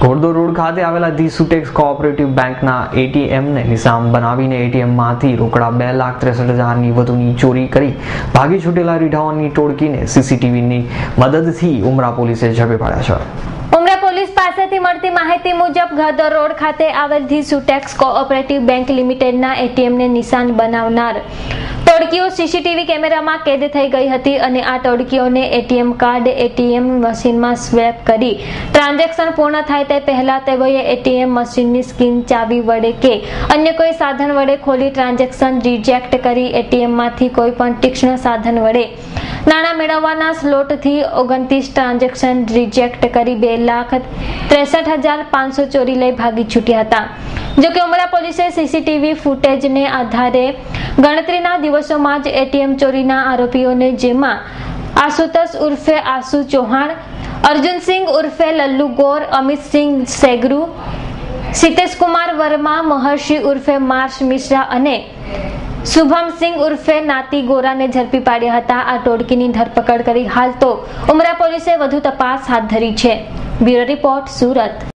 Ghoddod road ખાતે આવેલા the Sutex cooperative બેંકના એટીએમને નિશાન બનાવીને એટીએમમાંથી રોકડા 2,63,000ની વધુની ચોરી કરી ભાગી છૂટેલા રીઢાઓની ટોળકીને સીસીટીવીની મદદથી ઉમરા પોલીસે ઝડપી પાડ્યા છે। ઉમરા પોલીસ પાસેથી મળતી માહિતી મુજબ ઘોડદોડ રોડ ખાતે આવેલ ધી સુટેક્સ કોઓપરેટિવ બેંક લિમિટેડના એટીએમને નિશાન બનાવનાર ટોળકીઓ સીસીટીવી કેમેરામાં કેદ થઈ ગઈ હતી અને આ ટોળકીઓને એટીએમ કાર્ડ એટીએમ મશીનમાં સ્વેપ કરી ટ્રાન્ઝેક્શન પૂર્ણ થાય તે પહેલા તેઓએ એટીએમ મશીનની સ્ક્રીન ચાવી વડે કે અન્ય કોઈ સાધન વડે ખોલી ટ્રાન્ઝેક્શન રિજેક્ટ કરી એટીએમમાંથી કોઈ પણ તીક્ષ્ણ સાધન વડે નાણાં મેળવવાના સ્લોટથી 29 ટ્રાન્ઝેક્શન રિજેક્ટ કરી 2,63,500 ચોરી લઈ ભાગી છૂટ્યા હતા। જોકે ઉમરા પોલીસે સીસીટીવી ફૂટેજને આધારે ગણતરીના દિવસોમાં જ એટીએમ ચોરીના આરોપીઓને જેમાં આશુતોષ ઉર્ફે આશુ ચૌહાણ, અર્જુનસિંહ ઉર્ફે લલ્લુ ગોર, અમિતસિંહ સેગરુ, સિતેશકુમાર વર્મા, મહર્ષિ ઉર્ફે માર્શ મિશ્રા અને શુભમસિંહ ઉર્ફે નાતી ગોરાને ઝડપી પાડ્યા હતા। આ ટોળકીની ધરપકડ કરી હાલ તો ઉમરા પોલીસે વધુ તપાસ હાથ ધરી છે। Bureau report, Surat.